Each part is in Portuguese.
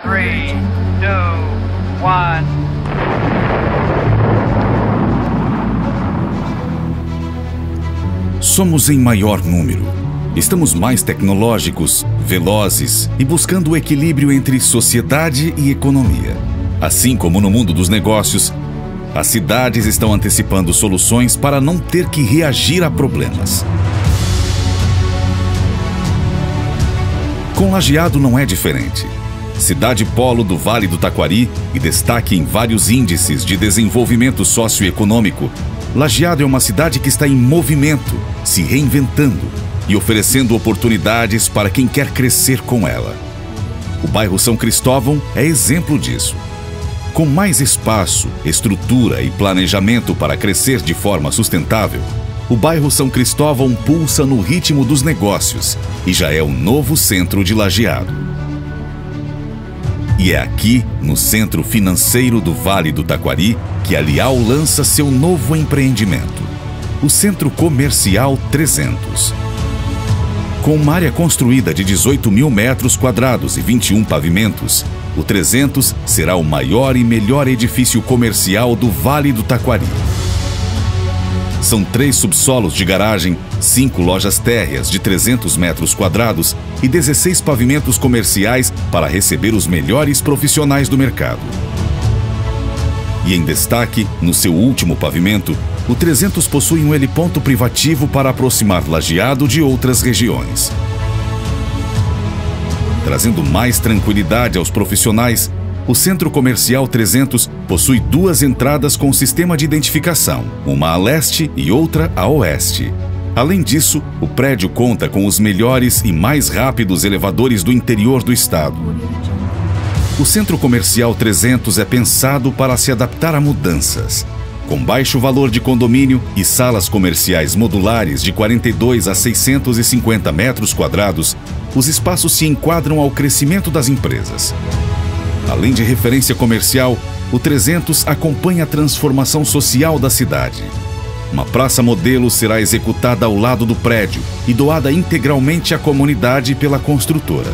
3, 2, 1. Somos em maior número. Estamos mais tecnológicos, velozes e buscando o equilíbrio entre sociedade e economia. Assim como no mundo dos negócios, as cidades estão antecipando soluções para não ter que reagir a problemas. Com Lajeado não é diferente. Cidade polo do Vale do Taquari e destaque em vários índices de desenvolvimento socioeconômico, Lajeado é uma cidade que está em movimento, se reinventando e oferecendo oportunidades para quem quer crescer com ela. O bairro São Cristóvão é exemplo disso. Com mais espaço, estrutura e planejamento para crescer de forma sustentável, o bairro São Cristóvão pulsa no ritmo dos negócios e já é o novo centro de Lajeado. E é aqui, no centro financeiro do Vale do Taquari, que a Lial lança seu novo empreendimento, o Centro Comercial 300. Com uma área construída de 18 mil metros quadrados e 21 pavimentos, o 300 será o maior e melhor edifício comercial do Vale do Taquari. São 3 subsolos de garagem, 5 lojas térreas de 300 metros quadrados e 16 pavimentos comerciais para receber os melhores profissionais do mercado. E em destaque, no seu último pavimento, o 300 possui um heliponto privativo para aproximar Lajeado de outras regiões. Trazendo mais tranquilidade aos profissionais, o Centro Comercial 300 possui 2 entradas com sistema de identificação, uma a leste e outra a oeste. Além disso, o prédio conta com os melhores e mais rápidos elevadores do interior do estado. O Centro Comercial 300 é pensado para se adaptar a mudanças. Com baixo valor de condomínio e salas comerciais modulares de 42 a 650 metros quadrados, os espaços se enquadram ao crescimento das empresas. Além de referência comercial, o 300 acompanha a transformação social da cidade. Uma praça modelo será executada ao lado do prédio e doada integralmente à comunidade pela construtora.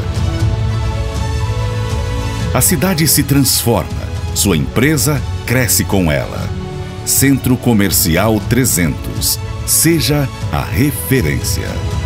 A cidade se transforma, sua empresa cresce com ela. Centro Comercial 300. Seja a referência.